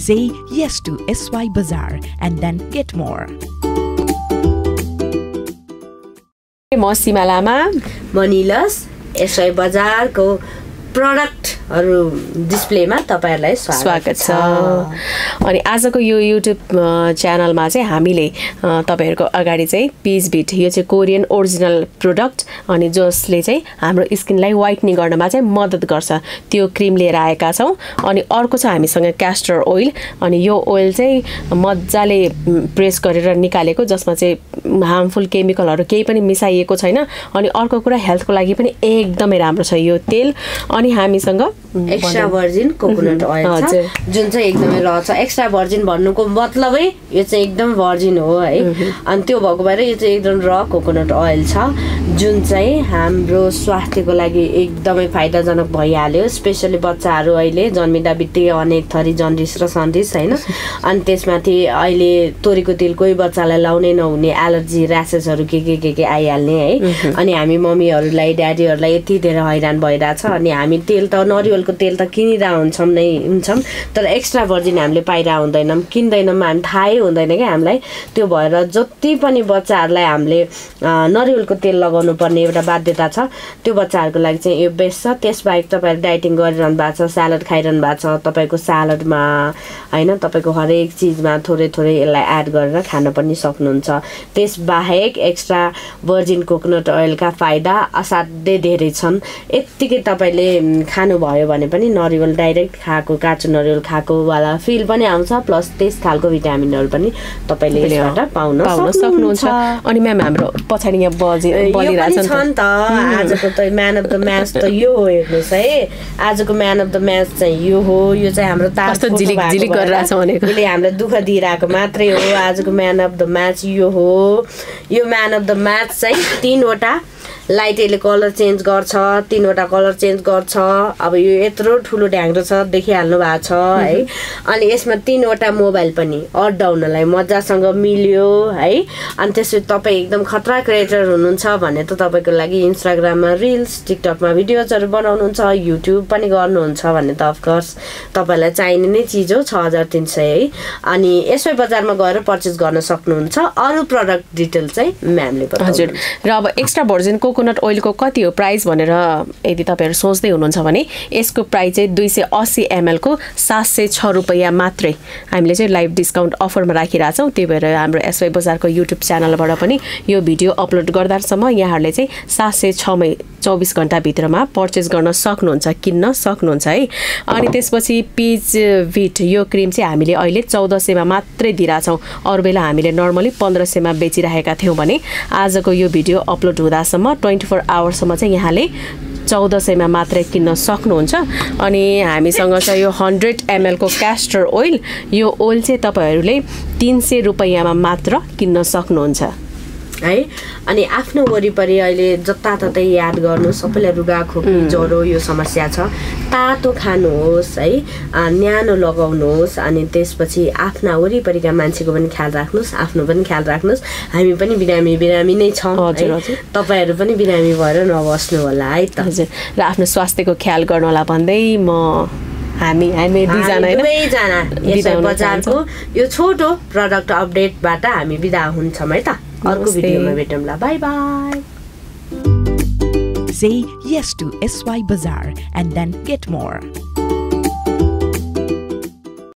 Say yes to sybazzar and then get more. म सीमा लामा मनिलस sybazzar को प्रोडक्टहरु डिस्प्लेमा तपाईहरुलाई स्वागत छ। अनि आजको यो युट्युब च्यानलमा चाहिँ हामीले तपाईहरुको अगाडि चाहिँ पीज बिट यो चाहिँ कोरियन ओरिजिनल प्रोडक्ट अनि जसले चाहिँ हाम्रो स्किनलाई व्हाइटनिङ गर्नमा चाहिँ मद्दत गर्छ त्यो क्रिम लिएर आएका छौं। अनि अर्को छ हामीसँग क्यास्टर ओइल अनि यो ओइल चाहिँ मज्जाले प्रेस गरेर निकालेको जसमा चाहिँ हार्मफुल केमिकलहरु केही पनि मिसाइएको छैन। अनि अर्को कुरा हेल्थको लागि पनि एकदमै राम्रो छ यो तेल। अनि हामीसँग एक्स्ट्रा भर्जिन कोकोनट ओइल छ जुन चाहिँ एकदमै र छ। एक्स्ट्रा भर्जिन भन्नुको मतलबै यो चाहिँ एकदम भर्जिन हो है। अनि त्यो भएको भएर यो चाहिँ एकदम र कोकोनट ओइल छ जुन चाहिँ हाम्रो स्वास्थ्यको लागि एकदमै फाइदाजनक भइहाल्यो। स्पेशली बच्चाहरू अहिले जन्मिँदा बित्तिकै अनेक थरी जन्डिस र सन्डिस हैन। अनि त्यसमाथि अहिले तोरीको तेल कोही बच्चालाई लाउनै नहुने एलर्जी र्यासेसहरू के आइहाल्ने है। अनि हामी मम्मीहरूलाई ड्याडीहरूलाई यति धेरै हैरान भइरहेछ। अनि हामी तेल त नरिवलको तेल त किनिरहेको हुन्छौँ तर एक्स्ट्रा भर्जिन हामीले पाइरहेको हुँदैनौँ किन्दैनौँ हामी थाहै हुँदैन क्या हामीलाई। त्यो भएर जति पनि बच्चाहरूलाई हामीले नरिवलको तेल लगाउनु पर्ने एउटा बाध्यता छ त्यो बच्चाहरूको लागि चाहिँ यो बेस्ट छ। त्यसबाहेक तपाईँहरू डाइटिङ गरिरहनु भएको छ स्यालेड खाइरहनु भएको छ तपाईँको स्यालेडमा हैन तपाईँको हरेक चिजमा थोरै थोरै यसलाई एड गरेर खान पनि सक्नुहुन्छ। त्यसबाहेक एक्स्ट्रा भर्जिन कोकोनट ओइलका फाइदा असाध्यै धेरै छन्। यत्तिकै तपाईँले खानुभयो भने पनि नरिवल डाइरेक्ट खाएको काँचो नरिवल खाएको वाला फिल पनि आउँछ प्लस त्यस खालको भिटामिनहरू पनि तपाईँले यसबाट पाउन सक्नुहुन्छ। अनि म्याम हाम्रो पछाडि यहाँ बलिरहेछ नि त आजको त म्यान अफ द म्याच त यो हो। हेर्नुहोस् है आजको म्यान अफ द म्याच चाहिँ यो हो। यो चाहिँ हाम्रो तास्तो झिलिक गरिरहेछ भनेको यसले हामीलाई दुःख दिइरहेको मात्रै हो। आजको म्यान अफ द म्याच यो हो। यो म्यान अफ द म्याच चाहिँ 3वटा लाइट यसले कलर चेन्ज गर्छ 3वटा कलर चेन्ज गर्छ। अब यो यत्रो ठुलो ढ्याङ्ग्रो छ देखिहाल्नु भएको छ है। अनि यसमा 3वटा मोबाइल पनि अड्डाउनलाई मजासँग मिल्यो है। अनि त्यसपछि तपाईँ एकदम खतरा क्रिएटर हुनुहुन्छ भने त तपाईँको लागि इन्स्टाग्राममा रिल्स टिकटकमा भिडियोजहरू बनाउनुहुन्छ युट्युब पनि गर्नुहुन्छ भने त अफकोर्स तपाईँलाई चाहिने नै चिज हो 6300 है। अनि sybazzarमा गएर पर्चेस गर्न सक्नुहुन्छ। अरू प्रडक्ट डिटेल चाहिँ म्यामले बताउँछ। हजुर र अब एक्स्ट्रा भर्जिन कोकोनट ओइलको कति हो प्राइस भनेर यदि तपाईहरु सोच्दै हुनुहुन्छ भने यसको प्राइस चाहिँ 280 ml को 706 रुपैयाँ मात्रै हामीले चाहिँ लाइभ डिस्काउन्ट अफरमा राखिरहेका छौं। त्यही भएर हाम्रो sybazzarको युट्युब च्यानलबाट पनि यो भिडियो अपलोड गर्दासम्म यहाँहरुले चाहिँ 706 मै 24 घण्टा भित्रमा पर्चेस गर्न सक्नुहुन्छ किन्न सक्नुहुन्छ है। अनि त्यसपछि पीज विट यो क्रिम चाहिँ हामीले अहिले 1400 मा मात्रै दिइरा छौं। अरु बेला हामीले नर्मली 1500 मा बेचिरहेका थियौं भने आजको यो भिडियो अपलोड हुँदासम्म 24 आवर्स सम्म चाहिँ यहाँले 1400 मा मात्रै किन्न सक्नुहुन्छ। अनि हामीसँग छ यो 100 ml को क्यास्टर ओइल। यो ओइल चाहिँ तपाईहरुले 300 रुपैयाँमा मात्र किन्न सक्नुहुन्छ है। अनि आफ्नो वरिपरि अहिले जताततै याद गर्नु सबैलाई रुगा खोकी ज्वरो यो समस्या छ तातो खानुहोस् है न्यानो लगाउनुहोस्। अनि त्यसपछि आफ्ना वरिपरिका मान्छेको पनि ख्याल राख्नुहोस् आफ्नो पनि ख्याल राख्नुहोस्। हामी पनि बिरामी नै छौं तपाईहरु पनि बिरामी भएर नबस्नु होला है त। हजुर र आफ्नो स्वास्थ्यको ख्याल गर्न होला भन्दै म हामी दुईजना हैन sybazzarको यो छोटो प्रोडक्ट अपडेटबाट हामी बिदा हुन्छौं है त। अर्को भिडियोमा भेटौँला। Bye bye. Say yes to sybazzar and then get more.